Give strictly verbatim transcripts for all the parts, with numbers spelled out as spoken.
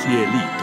cielitos.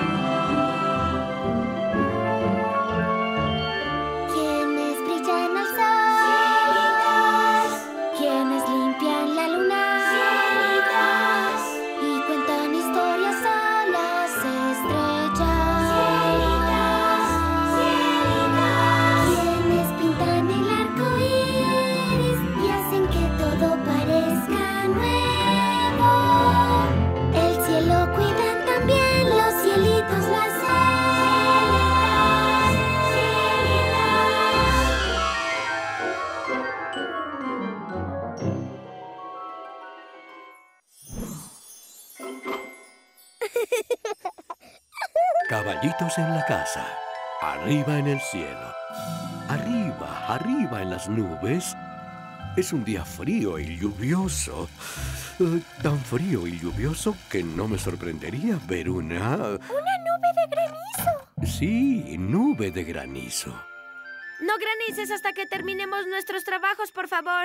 Caballitos en la casa, arriba en el cielo. Arriba, arriba en las nubes. Es un día frío y lluvioso. Eh, tan frío y lluvioso que no me sorprendería ver una... ¡Una nube de granizo! Sí, nube de granizo. No granices hasta que terminemos nuestros trabajos, por favor.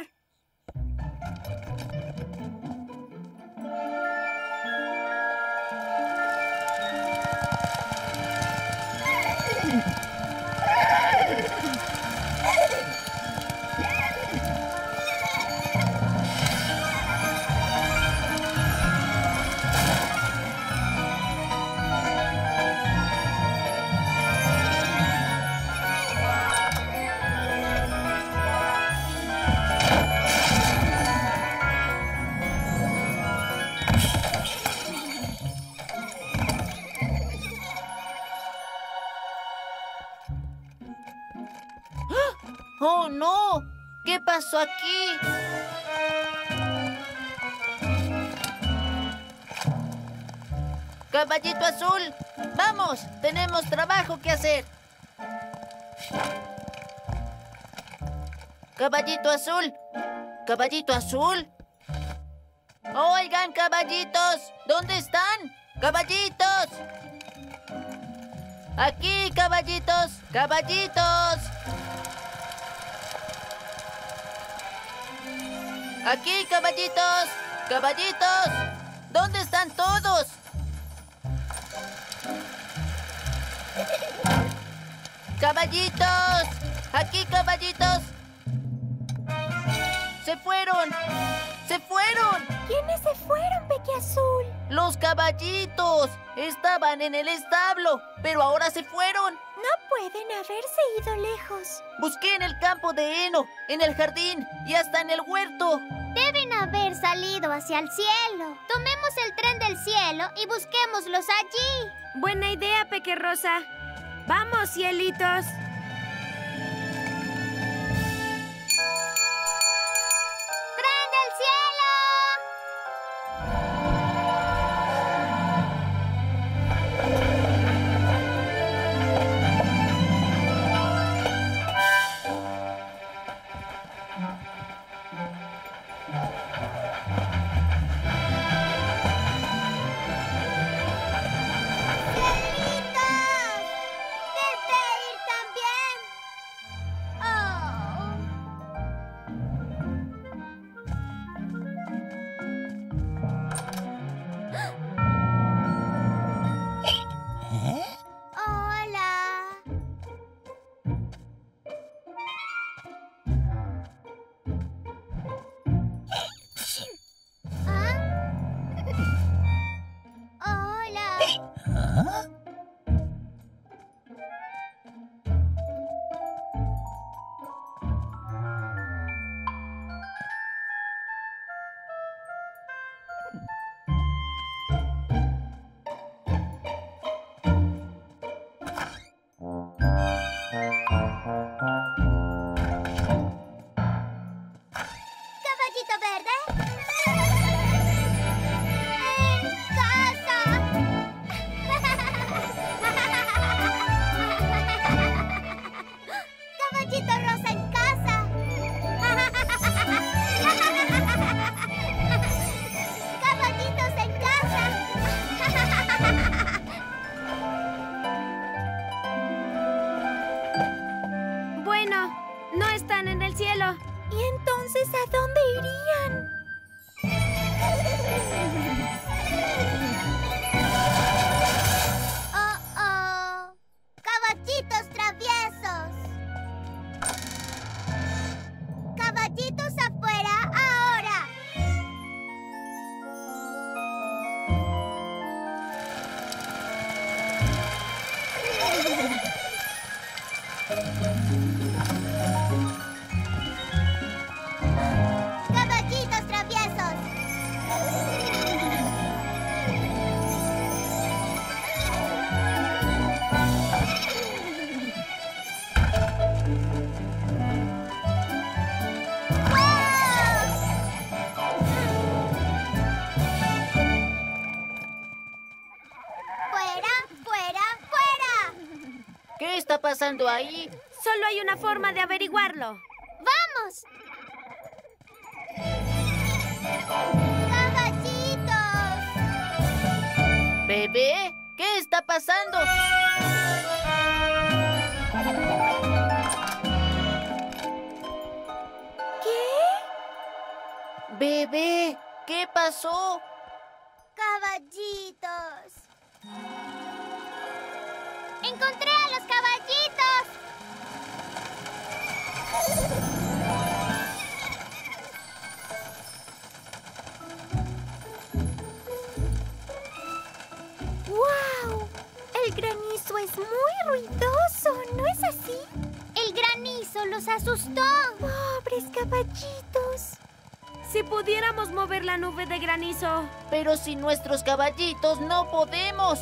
¡Oh, no! ¿Qué pasó aquí? ¡Caballito azul! ¡Vamos! ¡Tenemos trabajo que hacer! ¡Caballito azul! ¡Caballito azul! ¡Oigan, caballitos! ¿Dónde están? ¡Caballitos! ¡Aquí, caballitos! ¡Caballitos! ¡Aquí, caballitos! ¡Caballitos! ¿Dónde están todos? ¡Caballitos! ¡Aquí, caballitos! ¡Se fueron! ¡Se fueron! ¿Quiénes se fueron, Pequeazul? ¡Los caballitos! Estaban en el establo, pero ahora se fueron. No pueden haberse ido lejos. Busqué en el campo de heno, en el jardín y hasta en el huerto. Deben haber salido hacia el cielo. Tomemos el tren del cielo y busquémoslos allí. Buena idea, Pequerrosa. ¡Vamos, cielitos! ¡Tren del cielo! ¿Y entonces a dónde irían? pasando ahí? Solo hay una forma de averiguarlo. ¡Vamos! ¡Caballitos! ¿Bebé? ¿Qué está pasando? Bebé, ¿qué pasó? ¡Caballitos! ¡Encontré a los caballitos! ¡Guau! El granizo es muy ruidoso, ¿no es así? El granizo los asustó. ¡Pobres caballitos! Si pudiéramos mover la nube de granizo. Pero sin nuestros caballitos no podemos.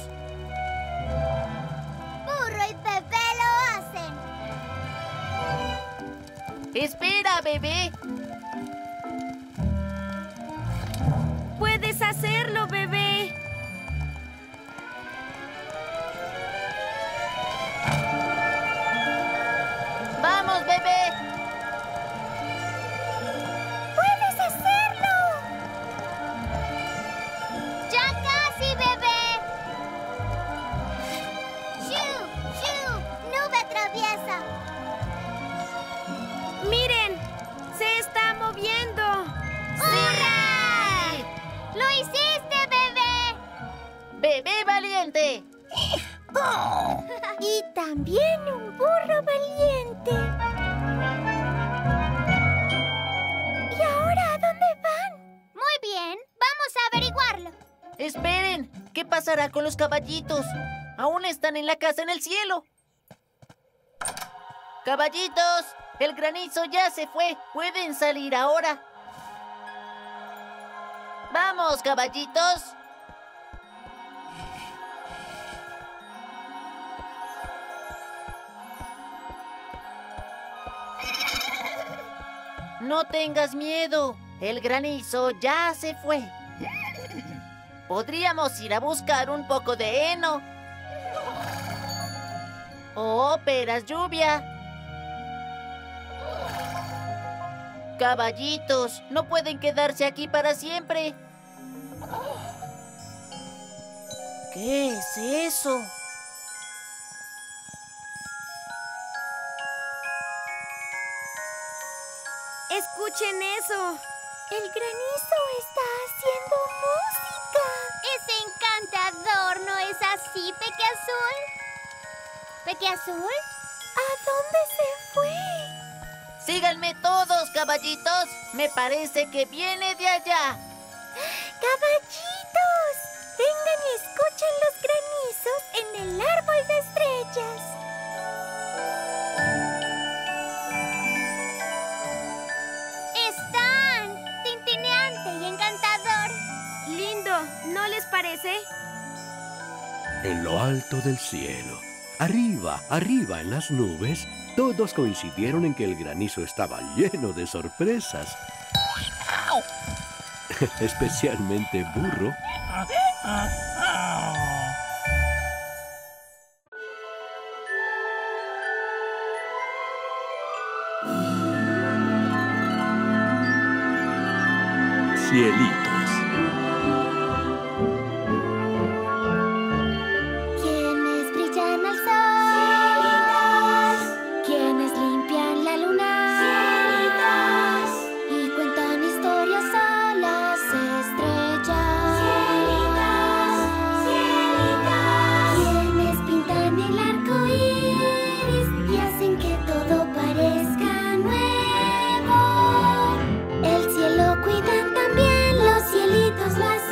Burro y Bebé lo hacen. Espera, bebé. Puedes hacerlo, bebé. ¡Vamos, bebé! ¡Puedes hacerlo! ¡Ya casi, bebé! ¡Shoo! ¡Shoo! ¡Nube traviesa! ¡Miren! ¡Se está moviendo! ¡Hurra! ¡Lo hiciste, bebé! ¡Bebé valiente! Y también un burro valiente. ¿Y ahora a dónde van? Muy bien, vamos a averiguarlo. Esperen, ¿qué pasará con los caballitos? Aún están en la casa en el cielo. Caballitos, el granizo ya se fue. Pueden salir ahora. Vamos, caballitos. No tengas miedo. El granizo ya se fue. Podríamos ir a buscar un poco de heno. O peras lluvia. Caballitos, no pueden quedarse aquí para siempre. ¿Qué es eso? ¡Escuchen eso! El granizo está haciendo música. Es encantador, ¿no es así, Pequeazul? ¿Pequeazul? ¿A dónde se fue? Síganme todos, caballitos. Me parece que viene de allá. ¡Caballitos! Vengan y escuchen los granizos en el árbol de estrellas. Están tintineante y encantador. Lindo, ¿no les parece? En lo alto del cielo, arriba, arriba en las nubes, todos coincidieron en que el granizo estaba lleno de sorpresas. Especialmente Burro. Cielitos. ¿Quiénes brillan al sol? ¿Quiénes limpian la luna? Y cuentan historias a las estrellas. ¿Quiénes pintan el arco iris y hacen que todo parezca nuevo? El cielo cuidan también los cielitos, lo hacen.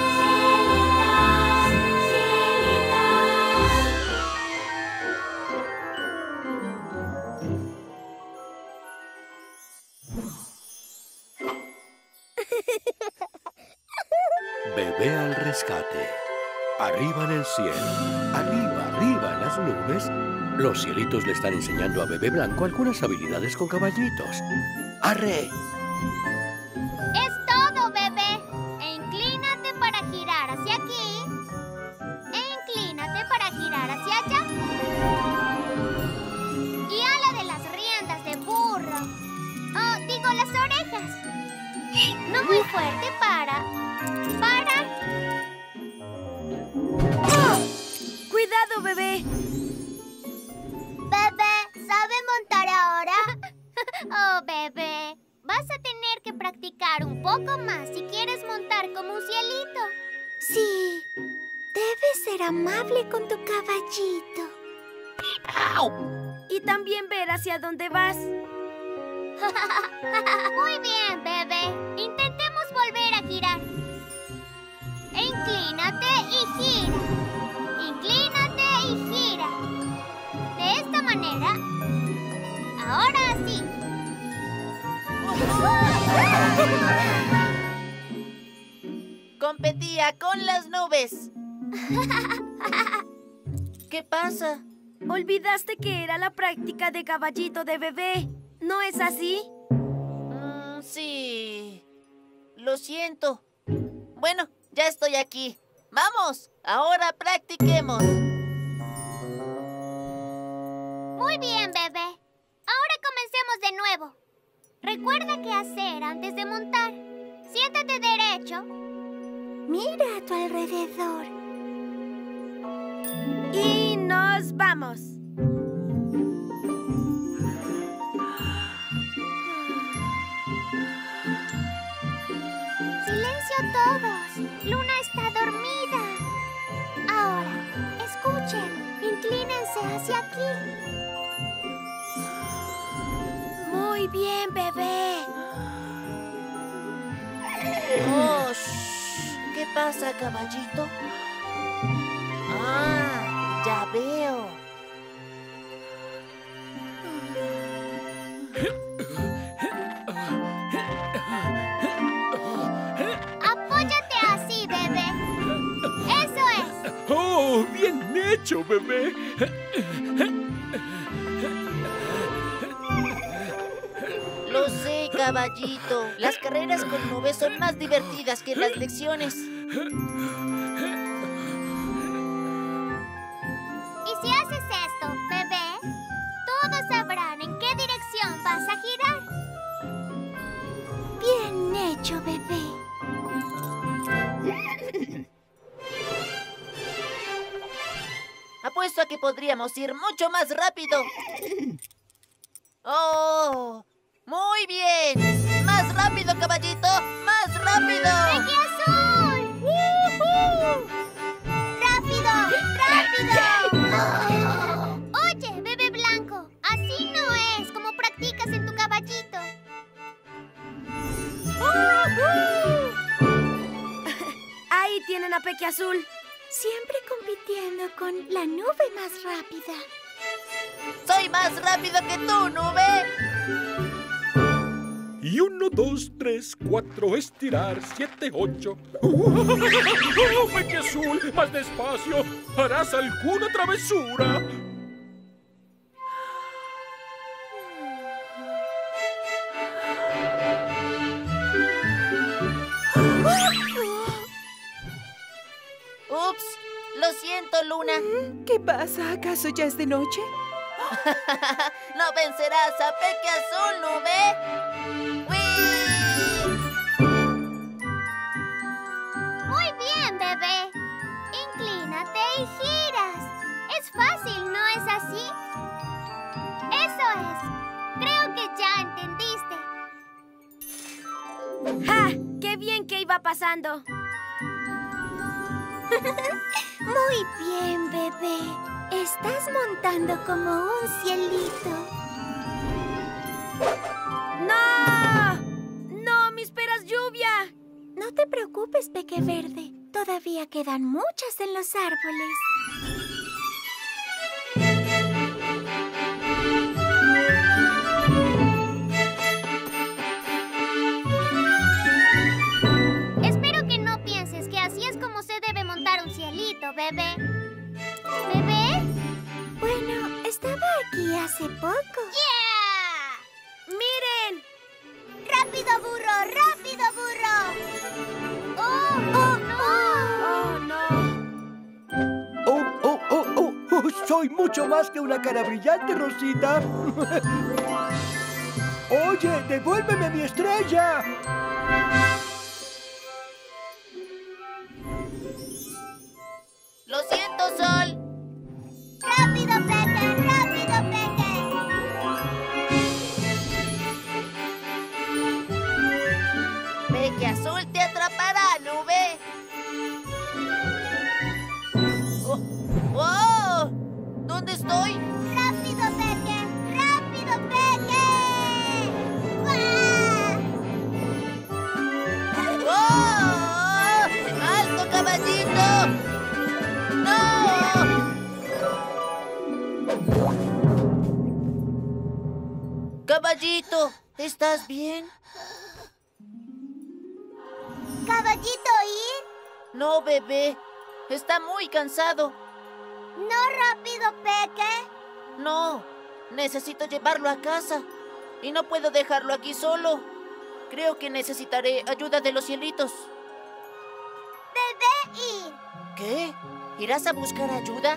Bebé al rescate. Arriba en el cielo, arriba, arriba en las nubes, los cielitos le están enseñando a Bebé Blanco algunas habilidades con caballitos. ¡Arre! Es todo, bebé. Inclínate para girar hacia aquí. E inclínate para girar hacia allá. No muy fuerte, para. ¡Para! ¡Cuidado, bebé! Bebé, ¿sabe montar ahora? Oh, bebé, vas a tener que practicar un poco más si quieres montar como un cielito. Sí, debes ser amable con tu caballito. Y también ver hacia dónde vas. Muy bien, bebé. Intentemos volver a girar. Inclínate y gira. Inclínate y gira. De esta manera. Ahora sí. Competía con las nubes. ¿Qué pasa? Olvidaste que era la práctica de caballito de bebé. ¿No es así? Mm, sí. Lo siento. Bueno, ya estoy aquí. ¡Vamos! Ahora practiquemos. Muy bien, bebé. Ahora comencemos de nuevo. Recuerda qué hacer antes de montar. Siéntate derecho. Mira a tu alrededor. Y nos vamos. Silencio todos. Luna está dormida. Ahora, escuchen. Inclínense hacia aquí. Muy bien, bebé. Oh, shh. ¿Qué pasa, caballito? Ah, ya veo. Apóyate así, bebé. Eso es. ¡Oh, bien hecho, bebé! Lo sé, caballito. Las carreras con nubes son más divertidas que las lecciones. Y si haces esto, bebé, todos sabrán en qué dirección vas a girar. Bien hecho, bebé. Apuesto a que podríamos ir mucho más rápido. ¡Oh! ¡Muy bien! ¡Más rápido, caballito! ¡Más rápido! ¡Peque azul! ¡Woohoo! ¡Rápido! ¡Rápido! Oye, bebé blanco, así no es como practicas en tu caballito. Ahí tienen a Peque Azul. Siempre compitiendo con la nube más rápida. ¡Soy más rápido que tú, nube! Y uno, dos, tres, cuatro, estirar, siete, ocho. ¡Oh, Peque Azul! ¡Más despacio! ¡Harás alguna travesura! ¡Ups! Lo siento, Luna. ¿Qué pasa? ¿Acaso ya es de noche? ¡No vencerás a Peque Azul, nube! ¡Wii! Muy bien, bebé. Inclínate y giras. Es fácil, ¿no es así? Eso es. Creo que ya entendiste. ¡Ja! ¡Qué bien que iba pasando! Muy bien, bebé. Estás montando como un cielito. ¡No! ¡No! ¡Me esperas lluvia! No te preocupes, Peque Verde. Todavía quedan muchas en los árboles. Espero que no pienses que así es como se debe montar un cielito, bebé. ¿Bebé? Bueno, estaba aquí hace poco. ¡Yeah! ¡Miren! ¡Rápido, burro! ¡Rápido, burro! ¡Oh, oh, no! ¡Oh, no! ¡Oh, oh, oh, oh! oh soy mucho más que una cara brillante, Rosita. Oye, devuélveme mi estrella. Lo siento, Sol. ¡Rápido, Peque! ¡Rápido, Peque! Peque Azul te atrapará, Nube. Oh, ¡wow! ¿Dónde estoy? ¡Rápido, Peque! ¡Rápido, Peque! ¡Guau! ¡Oh! ¡Alto, caballito! ¡No! Caballito, ¿estás bien? ¿Caballito ir? No, bebé. Está muy cansado. ¿No rápido, Peque? No, necesito llevarlo a casa. Y no puedo dejarlo aquí solo. Creo que necesitaré ayuda de los cielitos. Bebé ir. ¿Qué? ¿Irás a buscar ayuda?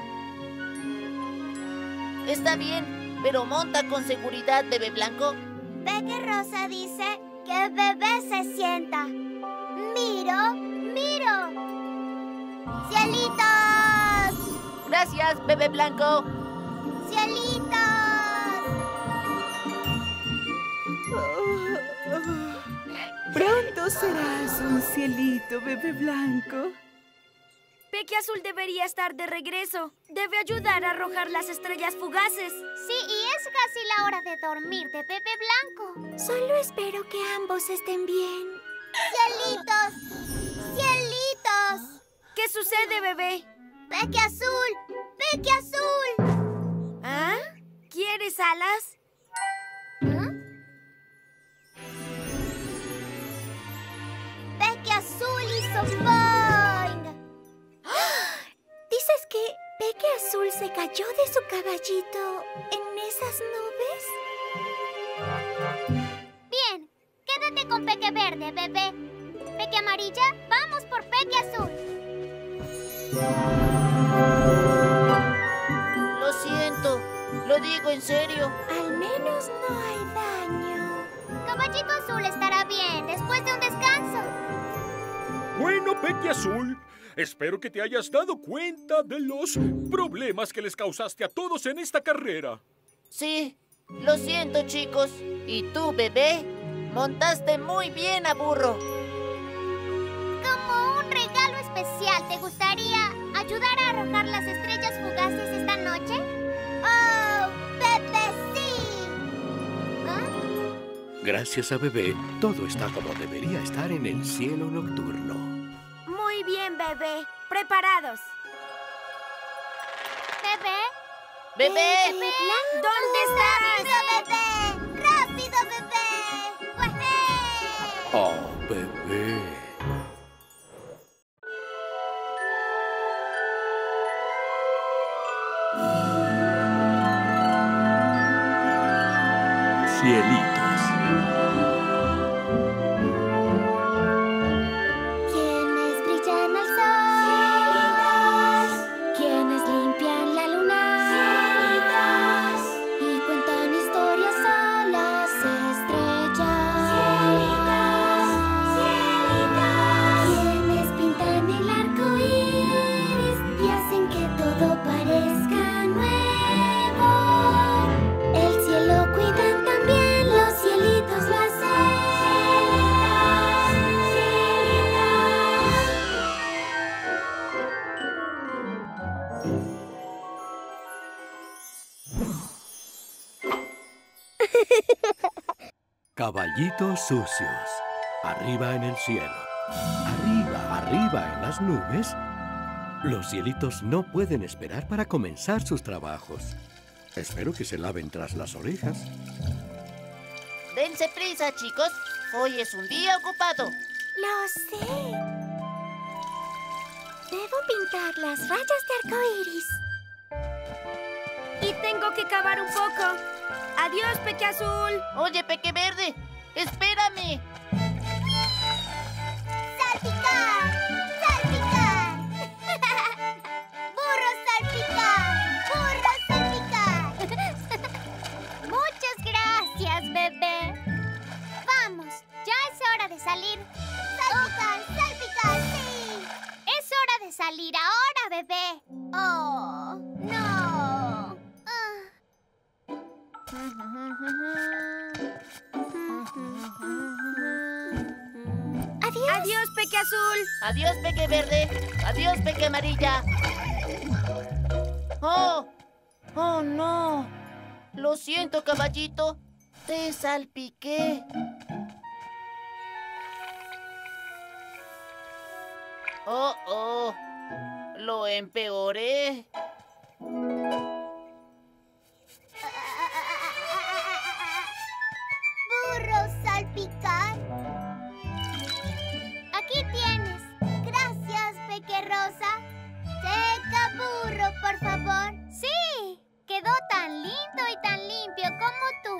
Está bien, pero monta con seguridad, bebé blanco. Peque Rosa dice que bebé se sienta. Miro, miro. ¡Cielitos! Gracias, bebé blanco. ¡Cielitos! Oh, oh. Pronto serás un cielito, bebé blanco. Peque Azul debería estar de regreso. Debe ayudar a arrojar las estrellas fugaces. Sí, y es casi la hora de dormir de bebé blanco. Solo espero que ambos estén bien. ¡Cielitos! ¡Cielitos! ¿Qué sucede, bebé? ¡Peque Azul! ¡Peque Azul! ¿Ah? ¿Quieres alas? ¿Ah? ¡Peque Azul hizo boing! ¿Dices que Peque Azul se cayó de su caballito en esas nubes? Bien, quédate con Peque Verde, bebé. Peque Amarilla, vamos por Peque Azul. Lo siento, lo digo en serio. Al menos no hay daño. Caballito Azul estará bien después de un descanso. Bueno, Peque Azul, espero que te hayas dado cuenta de los problemas que les causaste a todos en esta carrera. Sí, lo siento, chicos. ¿Y tú, bebé? Montaste muy bien a burro. Como un regalo especial, ¿te gustaría ayudar a arrojar las estrellas fugaces esta noche? ¡Oh, bebé, sí! ¿Ah? Gracias a bebé, todo está como debería estar en el cielo nocturno. Muy bien, bebé. Preparados. ¿Bebé? ¡Bebé! ¿Bebé? ¿Dónde estás? ¡Rápido, bebé! ¡Rápido, bebé! ¡Uehé! Oh, bebé. Cielitos. ¿Quiénes brillan al sol? ¿Quiénes limpian la luna? Y cuentan historias a las estrellas. ¿Quiénes pintan el arco iris y hacen que todo parezca nuevo? El cielo cuidan también los cielitos, las Caballitos sucios. Arriba en el cielo. Arriba, arriba en las nubes. Los cielitos no pueden esperar para comenzar sus trabajos. Espero que se laven tras las orejas. Dense prisa, chicos. Hoy es un día ocupado. Lo sé. Debo pintar las rayas de arcoíris. Y tengo que cavar un poco. Adiós, Peque Azul. Oye, Peque Verde, espérame. ¡Salpicar! ¡Salpicar! ¡Burro salpicar! ¡Burro salpicar! Muchas gracias, bebé. salir ahora, bebé. Oh, no. Adiós. Adiós, Peque Azul. Adiós, Peque Verde. Adiós, Peque Amarilla. ¡Oh! ¡Oh, no! Lo siento, caballito. Te salpiqué. ¡Oh, oh! Lo empeoré. Burro salpicar. Aquí tienes. Gracias, Peque Rosa. Seca, burro, por favor. Sí, quedó tan lindo y tan limpio como tú.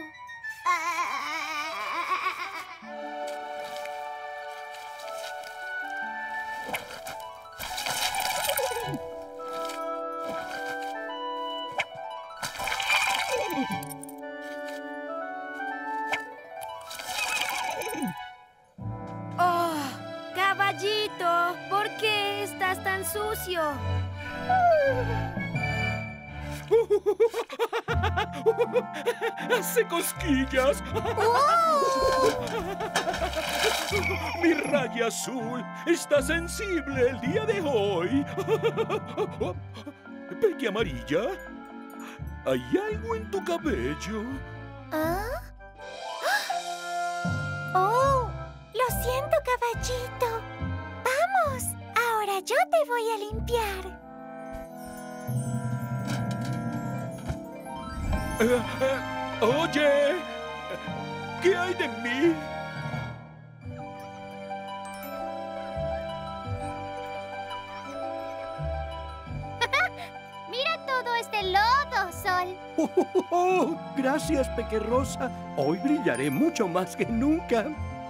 Oh, caballito, ¿por qué estás tan sucio? ¡Hace cosquillas! Mi raya azul está sensible el día de hoy. Peque Amarilla, ¿hay algo en tu cabello? ¿Ah? ¡Oh! Lo siento, caballito. ¡Vamos! Ahora yo te voy a limpiar. Eh, eh, oye, ¿qué hay de mí? Mira todo este lodo, Sol. Oh, oh, oh, oh. Gracias, Peque Rosa. Hoy brillaré mucho más que nunca.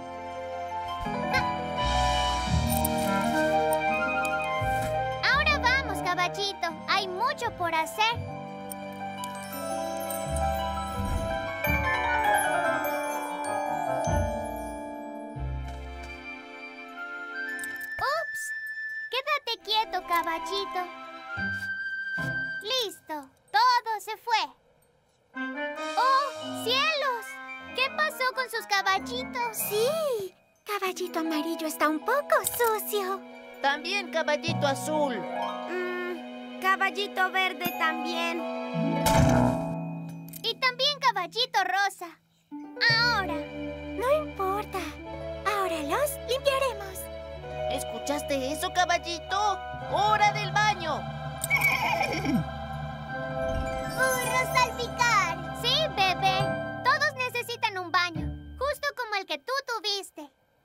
Ahora vamos, caballito. Hay mucho por hacer. Ups. Quédate quieto, caballito. Listo. Todo se fue. ¡Oh, cielos! ¿Qué pasó con sus caballitos? Sí, caballito amarillo está un poco sucio. También caballito azul. Mm, caballito verde también. Y también caballito rosa. Ahora. No importa. Ahora los limpiaremos. ¿Escuchaste eso, caballito? ¡Hora del baño! ¡Burro salpicar! Sí, bebé. Todos necesitan un baño. Justo como el que tú tuviste.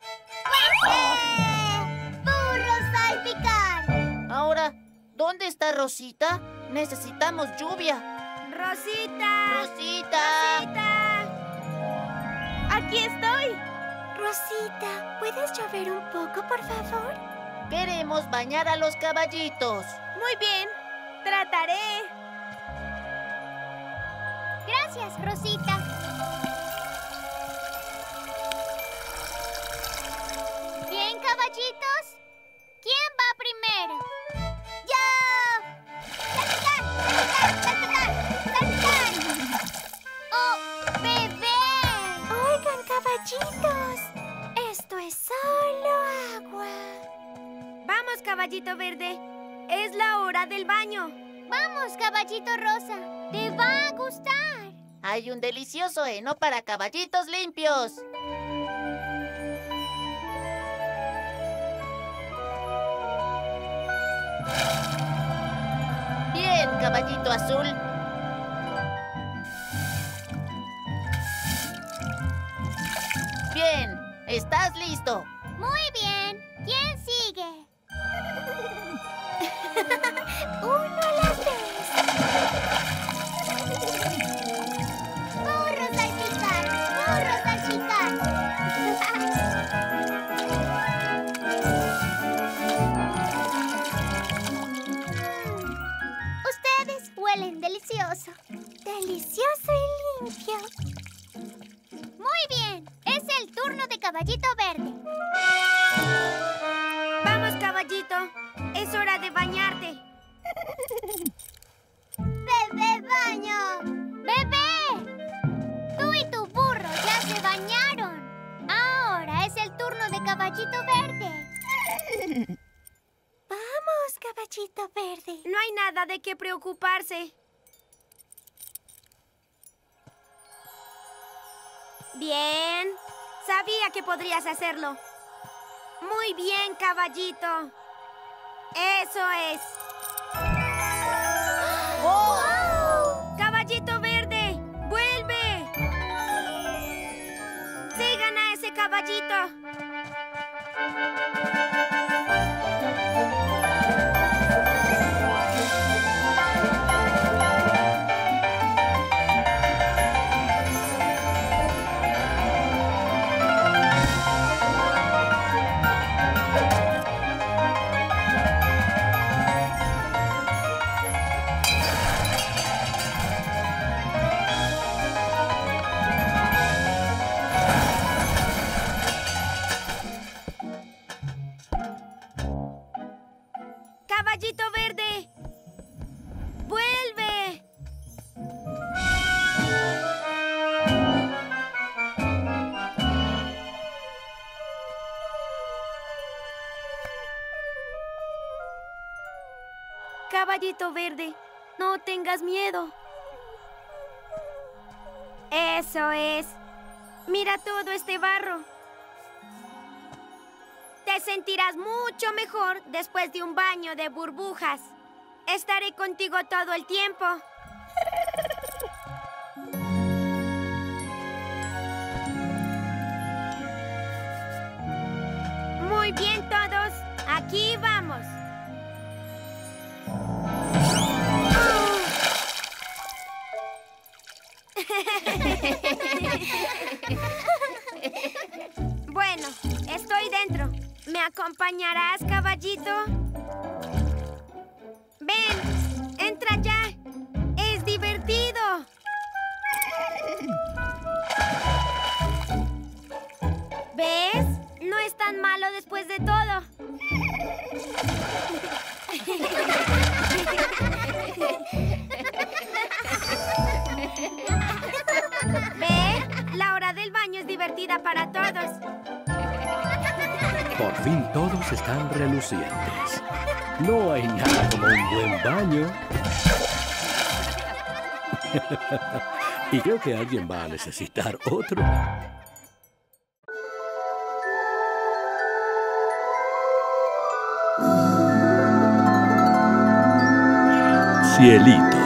¡Eh! ¡Burro salpicar! Ahora, ¿dónde está Rosita? Necesitamos lluvia. Rosita. ¡Rosita! Rosita. Aquí estoy. Rosita, ¿puedes llover un poco, por favor? Queremos bañar a los caballitos. Muy bien, trataré. Gracias, Rosita. Bien, caballitos. ¿Quién va primero? ¡Yo! ¡Salpicar! ¡Salpicar! ¡Salpicar! ¡Salpicar! ¡Oh, bebé! Oigan, caballitos. Esto es solo agua. Vamos, caballito verde. Es la hora del baño. Vamos, caballito rosa. Te va a gustar. Hay un delicioso heno para caballitos limpios. Bien, caballito azul. Bien, ¿estás listo? Muy bien. ¿Quién sigue? Uno a la vez. ¡Burro salpicar! ¡Burro salpicar! Ustedes huelen delicioso. Delicioso y limpio. Muy bien. Es el turno de Caballito Verde. Vamos, caballito. Es hora de bañarte. ¡Bebé baño! ¡Bebé! Tú y tu burro ya se bañaron. Ahora es el turno de Caballito Verde. Vamos, Caballito Verde. No hay nada de qué preocuparse. Bien. Sabía que podrías hacerlo. Muy bien, Caballito. Eso es. ¡Oh! ¡Caballito Verde! ¡Vuelve! ¡Sigan a ese caballito! ¡Caballito Verde! ¡Vuelve! Caballito Verde, no tengas miedo. Eso es. Mira todo este barro. Te sentirás mucho mejor después de un baño de burbujas. Estaré contigo todo el tiempo. Muy bien todos, aquí vamos. Bueno, estoy dentro. ¿Me acompañarás, caballito? Ven, entra ya. Es divertido. ¿Ves? No es tan malo después de todo. ¿Ve? La hora del baño es divertida para todos. Por fin todos están relucientes. No hay nada como un buen baño. Y creo que alguien va a necesitar otro. Cielitos.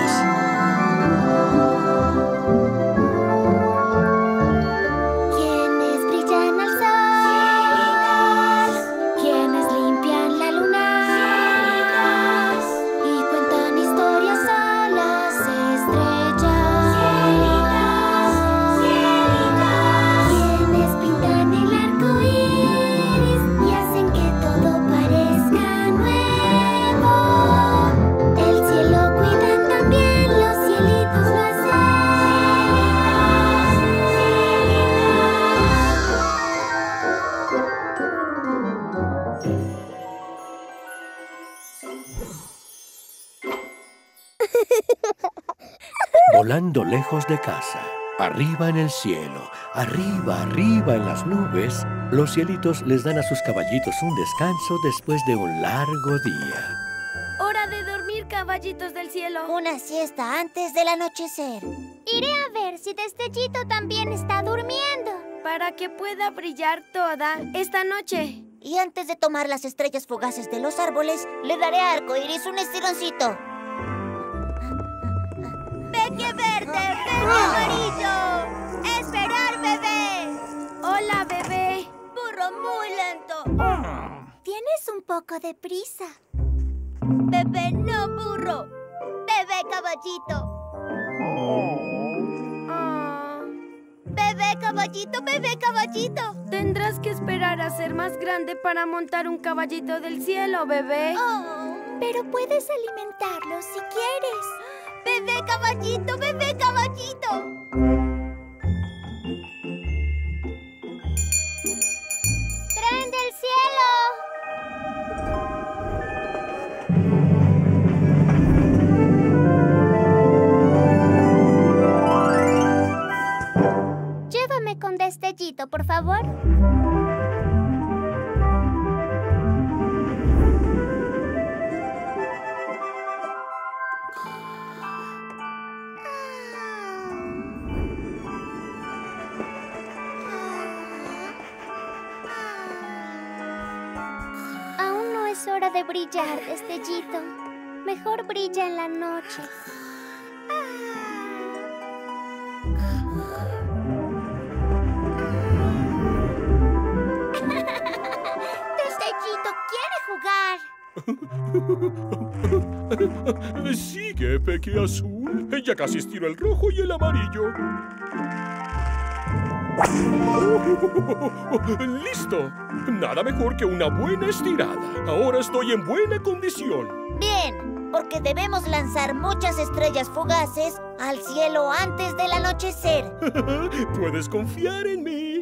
Quienes brillan al sol, quienes limpian la luna y cuentan historias a las estrellas, quienes pintan el arco iris y hacen que todo parezca nuevo. El cielo cuidan también, los cielitos lo hacen. Volando lejos de casa, arriba en el cielo, arriba, arriba en las nubes, los cielitos les dan a sus caballitos un descanso después de un largo día. Hora de dormir, caballitos del cielo. Una siesta antes del anochecer. Iré a ver si Destellito también está durmiendo. Para que pueda brillar toda esta noche. Y antes de tomar las estrellas fugaces de los árboles, le daré a Arcoiris un estironcito. ¡Peque verde! ¡Peque amarillo! ¡Esperar, bebé! Hola, bebé. Burro muy lento. Tienes un poco de prisa. Bebé, no burro. Bebé caballito. Ah, Bebé caballito, bebé caballito. tendrás que esperar a ser más grande para montar un caballito del cielo, bebé. Oh. Pero puedes alimentarlo si quieres. Bebé caballito, bebé caballito. ¡Tren del cielo! caballito, por favor? Aún no es hora de brillar, destellito. Mejor brilla en la noche. Destellito quiere jugar. Sigue, Peque Azul. Ya casi estiro el rojo y el amarillo. ¡Listo! Nada mejor que una buena estirada. Ahora estoy en buena condición. Bien, porque debemos lanzar muchas estrellas fugaces al cielo antes del anochecer. Puedes confiar en mí.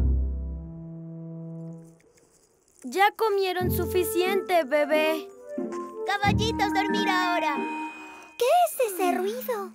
Ya comieron suficiente, bebé. Caballitos, dormir ahora. ¿Qué es ese ruido?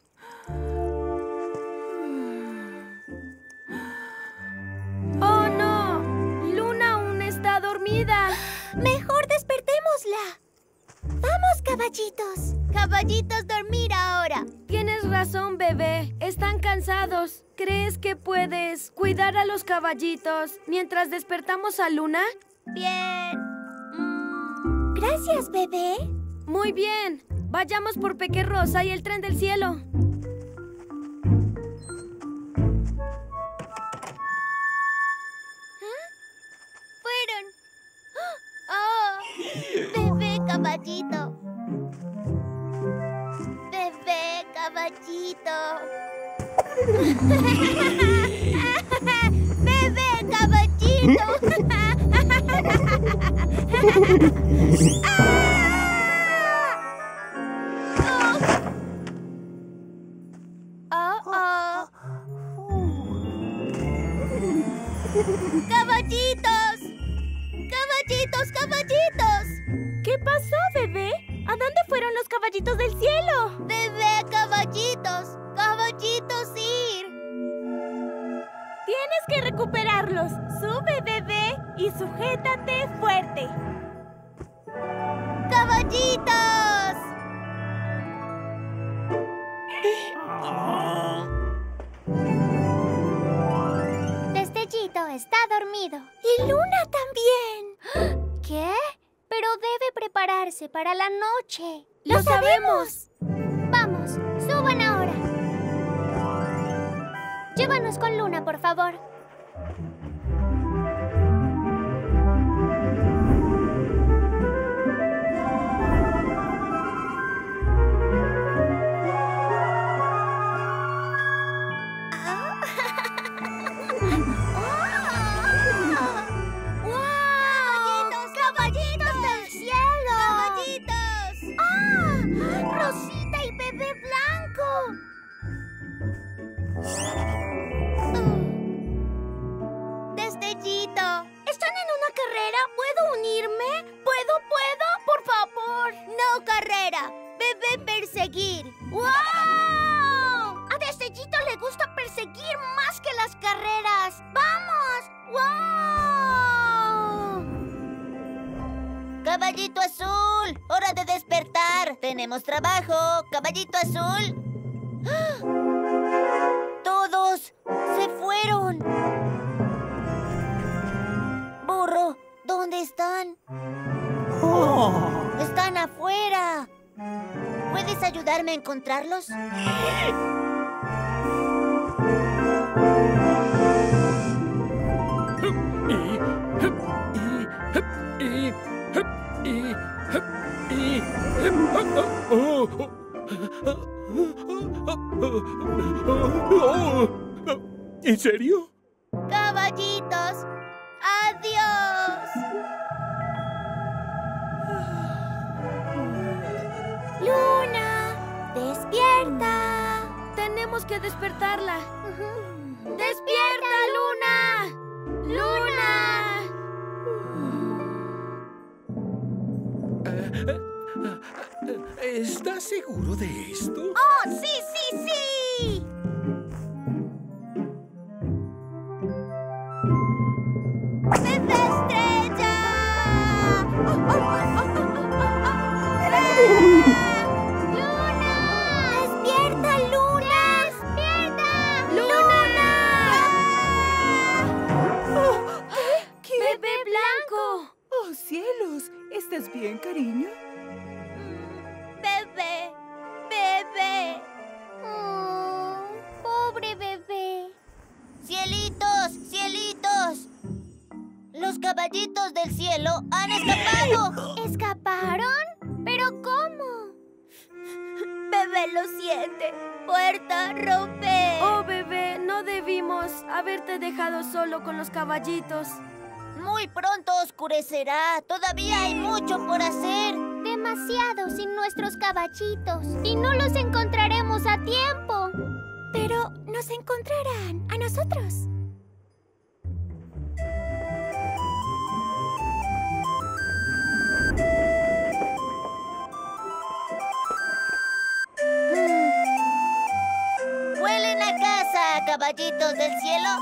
¡Oh, no! Luna aún está dormida. Mejor despertémosla. ¡Vamos, caballitos! Caballitos, dormir ahora. Tienes razón, bebé. Están cansados. ¿Crees que puedes cuidar a los caballitos mientras despertamos a Luna? Bien. Mm. Gracias, bebé. Muy bien. Vayamos por Peque Rosa y el tren del cielo. Fueron. ¡Oh! Bebé caballito. Bebé caballito. Bebé caballito. ¡Oh! ¡Oh! ¡Caballitos! ¡Caballitos, caballitos! ¿Qué pasó, bebé? ¿A dónde fueron los caballitos del cielo? ¡Bebé, caballitos! ¡Caballitos ir! Tienes que recuperarlos. Sube, bebé, y sujétate fuerte. ¡Caballitos! Destellito está dormido. ¡Y Luna también! ¿Qué? Pero debe prepararse para la noche. ¡Lo sabemos! Vamos, suban ahora. Llévanos con Luna, por favor. ¡Rosita y bebé blanco! Destellito. ¿Están en una carrera? ¿Puedo unirme? ¿Puedo, puedo? ¡Por favor! No carrera, bebé perseguir. ¡Wow! A Destellito le gusta perseguir más que las carreras. ¡Vamos! ¡Wow! ¡Caballito azul! ¡Hora de despertar! ¡Tenemos trabajo! ¡Caballito azul! ¡Ah! ¡Todos se fueron! Burro, ¿dónde están? Oh. ¡Están afuera! ¿Puedes ayudarme a encontrarlos? ¿En serio? Caballitos, adiós. Luna, despierta. Tenemos que despertarla. ¡Despierta, Luna! ¡Luna! ¿Estás seguro de esto? ¡Oh, sí, sí, sí! ¡Bebé estrella! ¡Luna! ¡Despierta, Luna! ¡Despierta! ¡Luna! ¡Bebé Blanco! ¡Oh, cielos! ¿Estás bien, cariño? Bebé, bebé. Oh, pobre bebé. ¡Cielitos! ¡Cielitos! Los caballitos del cielo han escapado. ¿Escaparon? ¿Pero cómo? Bebé lo siente. Puerta, rompe. Oh, bebé, no debimos haberte dejado solo con los caballitos. Muy pronto oscurecerá. Todavía hay mucho por hacer. Demasiado sin nuestros caballitos. Y no los encontraremos a tiempo. Pero nos encontrarán a nosotros. ¡Vuelen a casa, caballitos del cielo!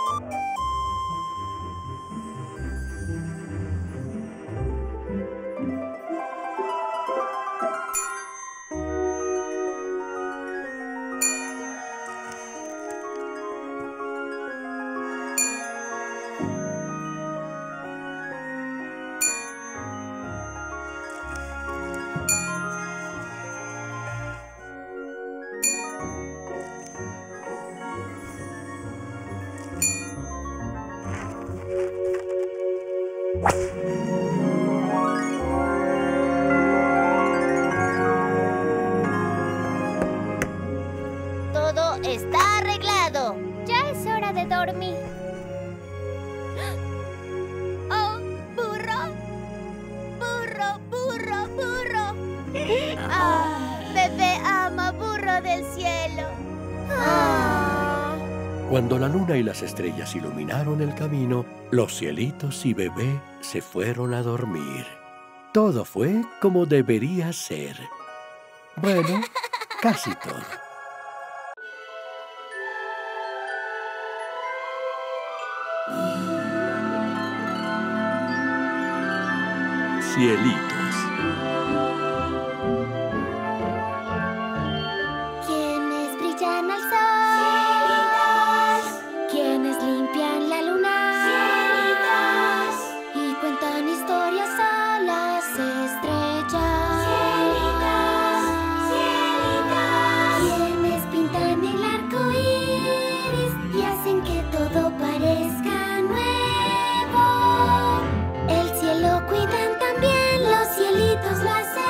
Todo está arreglado. Ya es hora de dormir. ¡Oh, burro! ¡Burro, burro, burro! ¡Ah! Bebé ama burro del cielo. ¡Ah! Cuando la luna y las estrellas iluminaron el camino, los cielitos y bebé se fueron a dormir. Todo fue como debería ser. Bueno, casi todo. Cielitos. ¿Quiénes brillan al sol? Cielitos. ¿Quiénes limpian la luna? Cielitos. Y cuentan historias a las estrellas. Cielitos. ¿Quiénes pintan el arco iris y hacen que todo parezca nuevo? El cielo cuidan también los cielitos, las estrellas.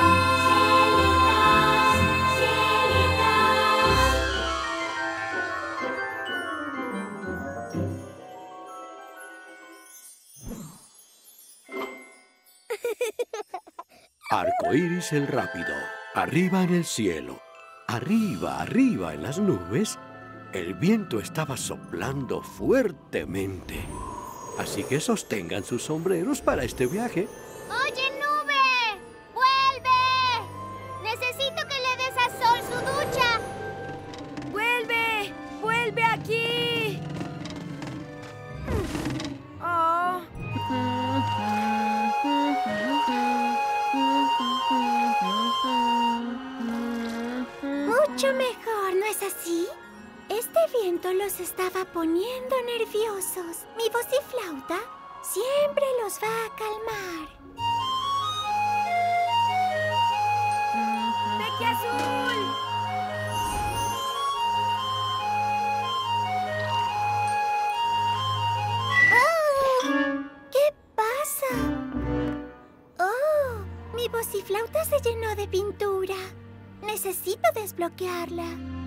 Arcoíris el rápido, arriba en el cielo, arriba, arriba en las nubes, el viento estaba soplando fuertemente. Así que sostengan sus sombreros para este viaje. ¡Oye, nube! ¡Vuelve! Necesito que le des a Sol su ducha. ¡Vuelve! ¡Vuelve aquí! Oh. Mucho mejor, ¿no es así? Este viento los estaba poniendo nerviosos. Mi vociflauta siempre los va a calmar. ¡Pequiazul! ¡Oh! ¿Qué pasa? ¡Oh! Mi vociflauta se llenó de pintura. Necesito desbloquearla.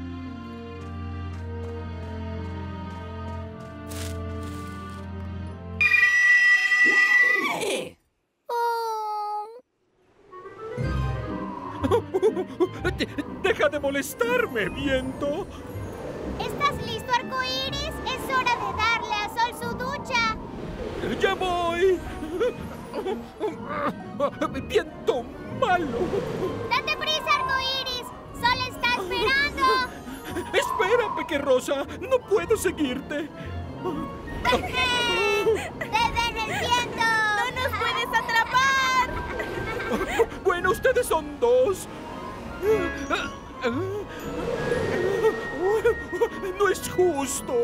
Oh. De- ¡Deja de molestarme, viento! ¿Estás listo, arcoíris? Es hora de darle a Sol su ducha. ¡Ya voy! ¡Viento malo! ¡Date prisa, arcoíris! ¡Sol está esperando! ¡Espera, Pequerrosa! ¡No puedo seguirte! ¡Ustedes son dos! ¡No es justo!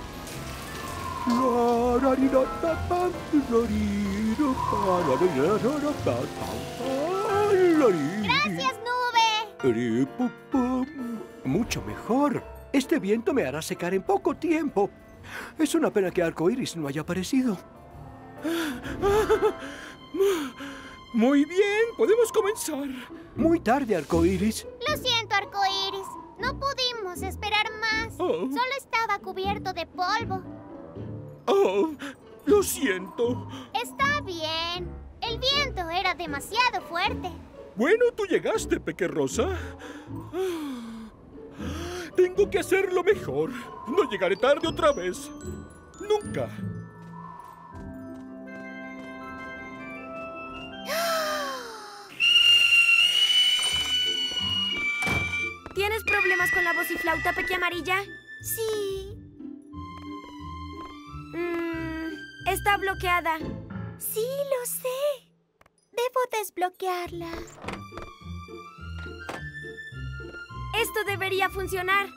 ¡Gracias, nube! Mucho mejor. Este viento me hará secar en poco tiempo. Es una pena que Arcoíris no haya aparecido. Muy bien, podemos comenzar. Muy tarde, Arcoíris. Lo siento, Arcoíris. No pudimos esperar más. Oh. Solo estaba cubierto de polvo. Oh, lo siento. Está bien. El viento era demasiado fuerte. Bueno, tú llegaste, Pequerrosa. Tengo que hacerlo mejor. No llegaré tarde otra vez. Nunca. ¿Tienes problemas con la vociflauta, Peque Amarilla? Sí, Mm, está bloqueada. sí, lo sé. Debo desbloquearla. Esto debería funcionar.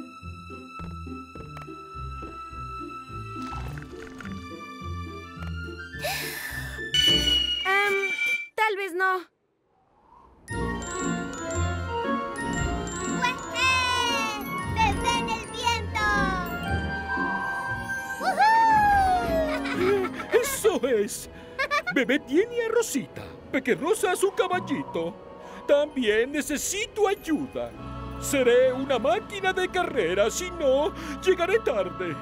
Em, tal vez no. ¡Ué! ¡Detén el viento! ¡Woohoo! ¡Eso es! Bebé tiene a Rosita. Pequerrosa a su caballito. También necesito ayuda. Seré una máquina de carreras, si no, llegaré tarde.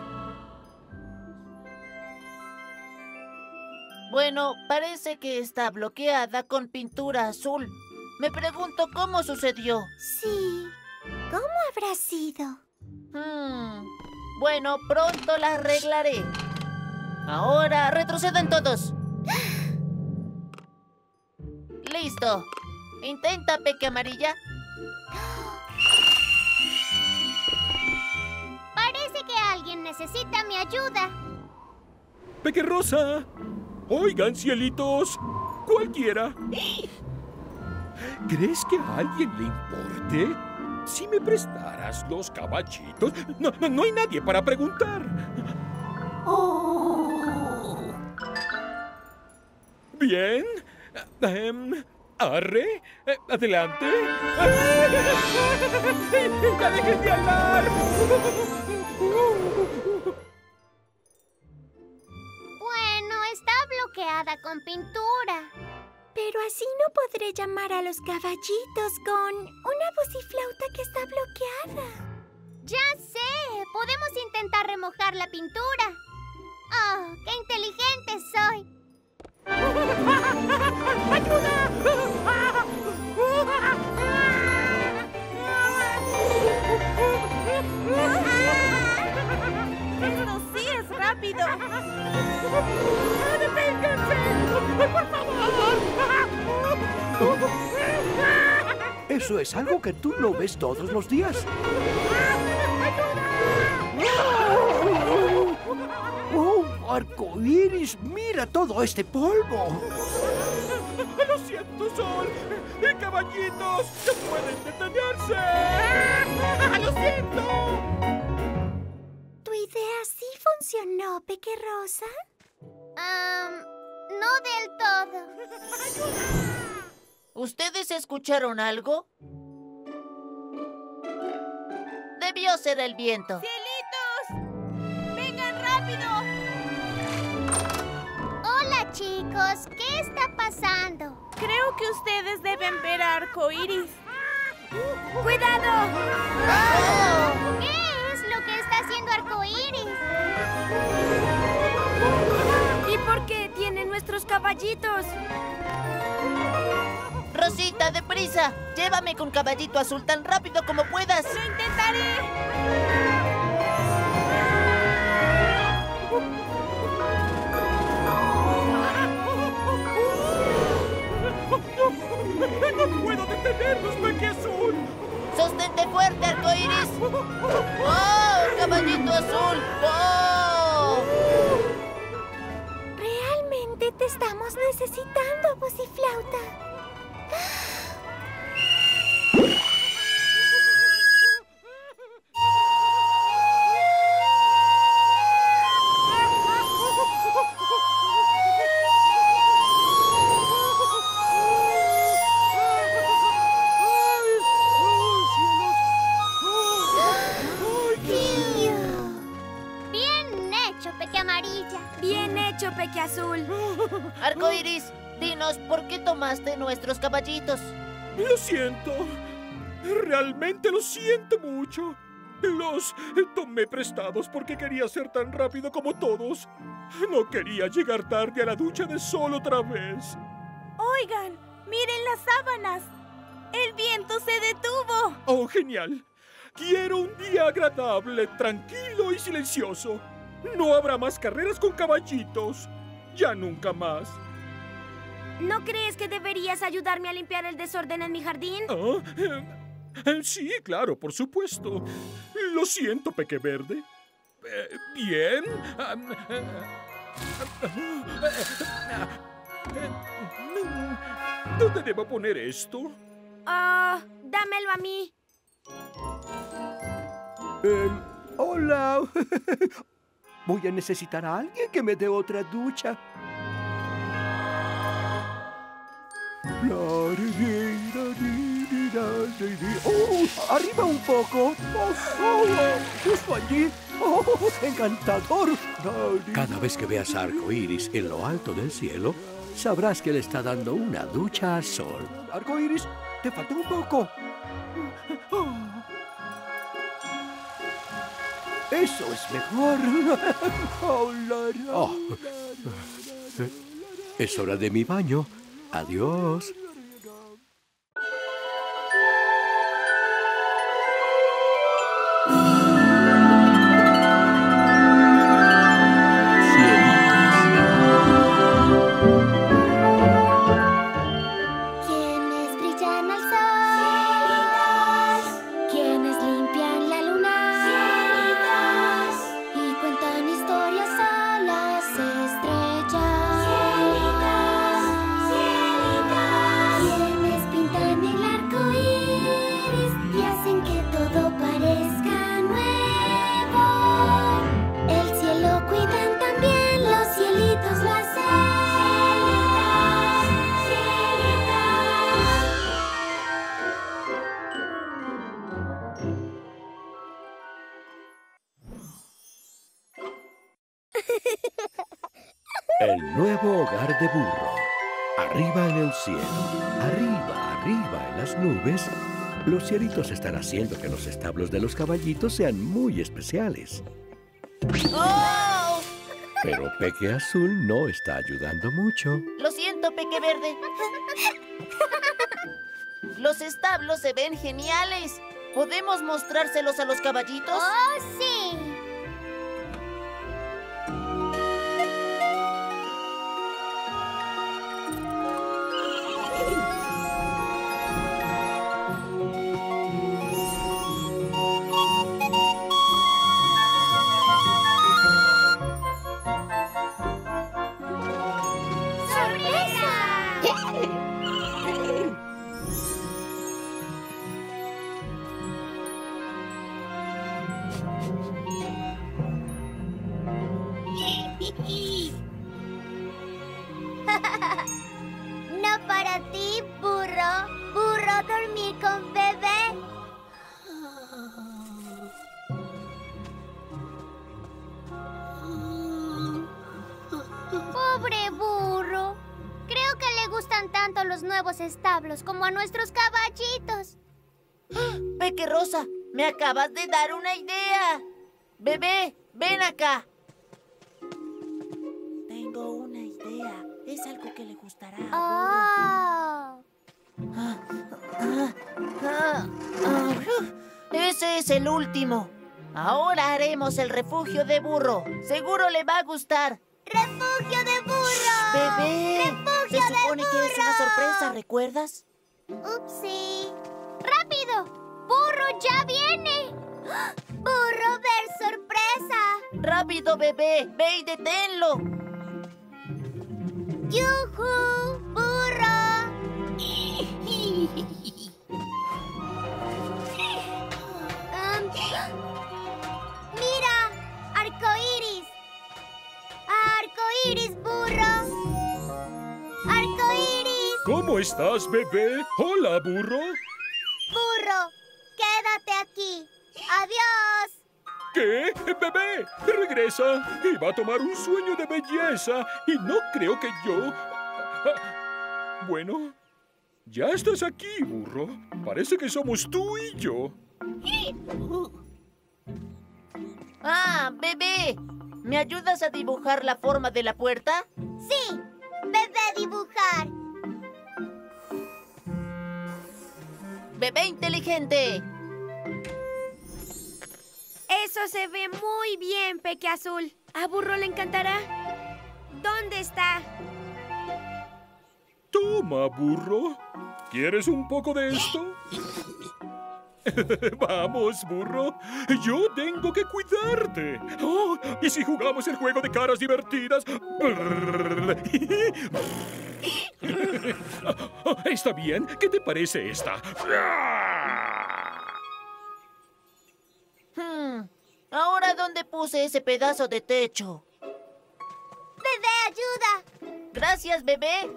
Bueno, parece que está bloqueada con pintura azul. Me pregunto cómo sucedió. Sí. ¿Cómo habrá sido? Hmm. Bueno, pronto la arreglaré. Ahora retroceden todos. Listo. Intenta, Peque Amarilla. Parece que alguien necesita mi ayuda. Pequerrosa. Oigan, cielitos. Cualquiera. ¿Crees que a alguien le importe? Si me prestaras los caballitos. No, no, no hay nadie para preguntar. Bien. Em, arre. Eh, adelante. ¡Ya dejen de hablar! Bueno, está bloqueada con pintura. Pero así no podré llamar a los caballitos con una vociflauta que está bloqueada. Ya sé, podemos intentar remojar la pintura. ¡Oh, qué inteligente soy! ¡Esto sí es rápido! ¡Deténganse! ¡Por favor! Eso es algo que tú no ves todos los días. ¡Oh, Arcoíris! ¡Mira todo este polvo! ¡Lo siento, Sol! ¡Y caballitos! ¡No pueden detenerse! ¡Lo siento! ¿Tu idea sí funcionó, Pequerrosa? Um, no del todo. ¿Ustedes escucharon algo? Debió ser el viento. ¡Cielitos! ¡Vengan rápido! Hola, chicos. ¿Qué está pasando? Creo que ustedes deben ver a Arcoíris. ¡Cuidado! ¿Qué es lo que está haciendo Arcoíris? ¿Y por qué tiene nuestros caballitos? Rosita, deprisa. Llévame con Caballito Azul tan rápido como puedas. ¡Lo intentaré! ¡No puedo detenerlos, Peque Azul! ¡Sostente fuerte, Arcoíris! ¡Oh, Caballito Azul! ¡Oh! Realmente te estamos necesitando, vociflauta. mucho, Peque Azul. Arcoiris, dinos, ¿por qué tomaste nuestros caballitos? Lo siento. Realmente lo siento mucho. Los tomé prestados porque quería ser tan rápido como todos. No quería llegar tarde a la ducha de sol otra vez. Oigan, miren las sábanas. El viento se detuvo. Oh, genial. Quiero un día agradable, tranquilo y silencioso. No habrá más carreras con caballitos. Ya nunca más. ¿No crees que deberías ayudarme a limpiar el desorden en mi jardín? Ah, eh, eh, sí, claro, por supuesto. Lo siento, Peque Verde. Eh, bien. Ah, eh, eh, ¿Dónde debo poner esto? Ah, dámelo a mí. Eh, hola. Voy a necesitar a alguien que me dé otra ducha. ¡Oh! ¡Arriba un poco! ¡Oh! oh ¡Justo allí! ¡Oh! ¡Encantador! Cada vez que veas a Arcoiris en lo alto del cielo, sabrás que le está dando una ducha a Sol. Arcoiris, te falta un poco. Oh. Eso es mejor. Oh, la, la, Oh. Es hora de mi baño. Adiós. Quienes brillan al sol, quienes limpian la luna y cuentan historias a las estrellas, quienes pintan el arco iris y hacen que todo parezca nuevo. El cielo cuidan también, los cielitos lo hacen. El nuevo hogar de Burro. Arriba en el cielo, arriba, arriba en las nubes, los cielitos están haciendo que los establos de los caballitos sean muy especiales. ¡Oh! Pero Peque Azul no está ayudando mucho. Lo siento, Peque Verde. Los establos se ven geniales. ¿Podemos mostrárselos a los caballitos? ¡Oh, sí! No para ti, burro. Burro, dormir con bebé. Pobre burro. Creo que le gustan tanto los nuevos establos como a nuestros caballitos. Peque Rosa, me acabas de dar una idea. Bebé, ven acá. Tengo una idea. Es algo que le gustará a Oh. Burro. Ah, ah, ah. Ese es el último. Ahora haremos el refugio de Burro. Seguro le va a gustar. ¡Refugio de burro! Bebé, ¡Refugio se supone de que es una burro! sorpresa, ¿recuerdas? ¡Upsi! ¡Rápido! ¡Burro ya viene! ¡Ah! ¡Burro ver sorpresa! Rápido, bebé, ve y deténlo. ¡Yujú! ¡Burro! Um, ¡Mira! ¡Arcoíris! ¡Arcoíris, burro! ¡Arcoíris! ¿Cómo estás, bebé? Hola, burro. ¡Burro! ¡Quédate aquí! ¡Adiós! ¿Qué? ¡Bebé! ¡Regresa! Y va a tomar un sueño de belleza. Y no creo que yo... Bueno, ya estás aquí, burro. Parece que somos tú y yo. Ah, bebé. ¿Me ayudas a dibujar la forma de la puerta? Sí, bebé dibujar. Bebé inteligente. Eso se ve muy bien, Peque Azul. ¿A Burro le encantará? ¿Dónde está? Toma, burro. ¿Quieres un poco de esto? Vamos, burro. Yo tengo que cuidarte. Oh, ¿y si jugamos el juego de caras divertidas? Está bien. ¿Qué te parece esta? Hmm. ¿Ahora dónde puse ese pedazo de techo? Bebé, ayuda. Gracias, bebé.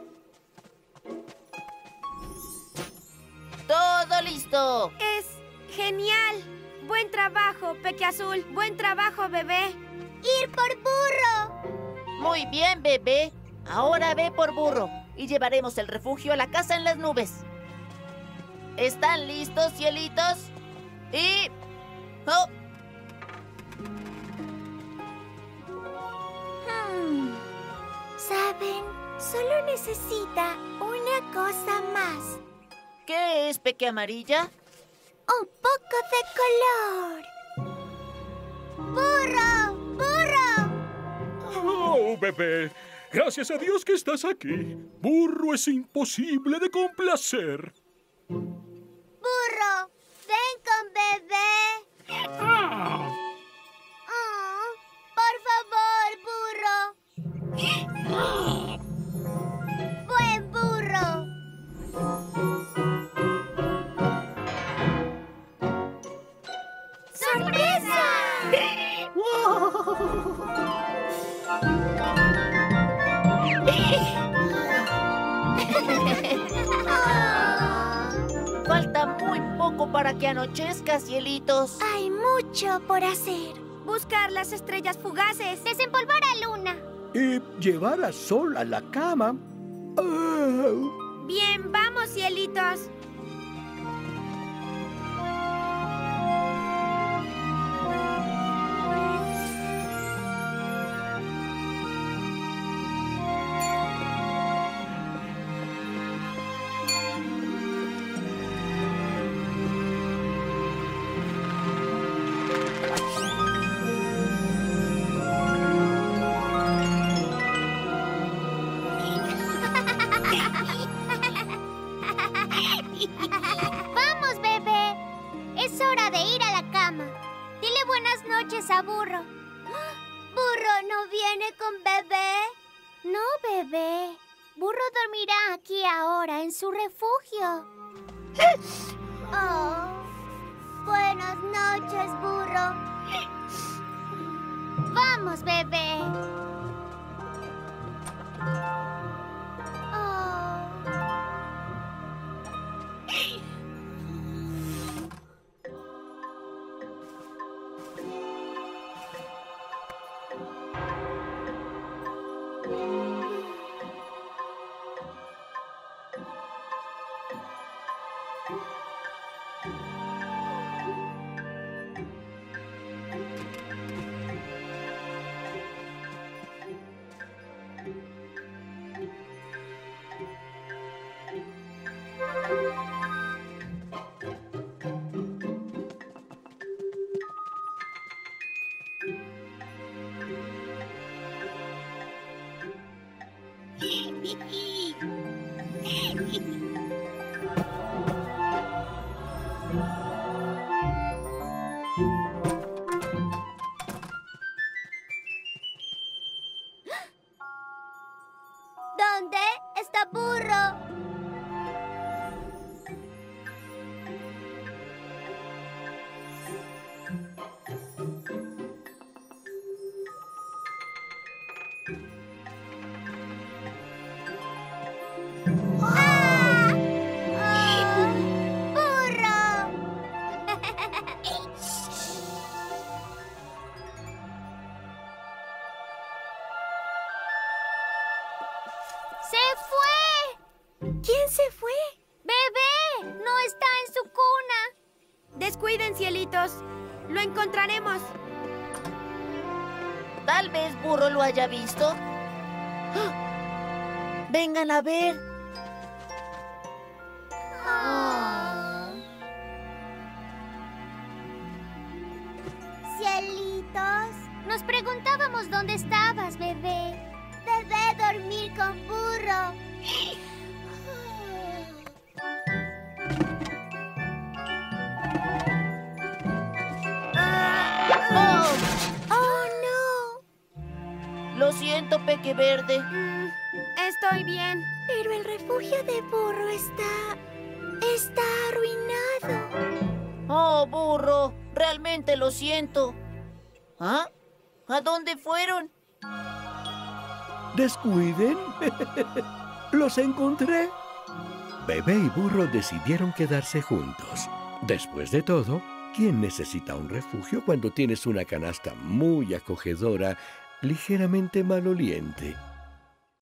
Todo listo. Es genial. Buen trabajo, Peque Azul. Buen trabajo, bebé. Ir por burro. Muy bien, bebé. Ahora ve por burro y llevaremos el refugio a la casa en las nubes. ¿Están listos, cielitos? Y... ¡oh! Hmm. ¿Saben? Solo necesita una cosa más. ¿Qué es, Peque Amarilla? Un poco de color. ¡Burro! ¡Burro! Oh, bebé. Gracias a Dios que estás aquí. Burro es imposible de complacer. ¡Burro! ¡Ven con bebé! Ah. Oh, por favor, burro. ¡Buen burro! ¡Sorpresa! Falta muy poco para que anochezca, cielitos. Hay mucho por hacer. Buscar las estrellas fugaces. Desempolvar a Luna. Y llevar a Sol a la cama. Oh. Bien, vamos, cielitos. ¡Vamos, bebé! Es hora de ir a la cama. Dile buenas noches a Burro. ¿Burro no viene con bebé? No, bebé. Burro dormirá aquí ahora, en su refugio. Oh, buenas noches, Burro. Vamos, bebé. Oh. ¿Dónde está Burro? ¡Ah! ¡Ah! ¡Burro! ¡Se fue! ¿Quién se fue? ¡Bebé! ¡No está en su cuna! Descuiden, cielitos. Lo encontraremos. Tal vez Burro lo haya visto. ¡Ah! Vengan a ver. Oh. Cielitos, nos preguntábamos dónde estabas, bebé. Bebé, dormir con Burro. ¡Oh! ¡Oh, no! Lo siento, Peque Verde. Mm, estoy bien. Pero el refugio de Burro está... está arruinado. Oh, Burro, realmente lo siento. ¿Ah? ¿A dónde fueron? Descuiden. Los encontré. Bebé y Burro decidieron quedarse juntos. Después de todo, ¿quién necesita un refugio cuando tienes una canasta muy acogedora, ligeramente maloliente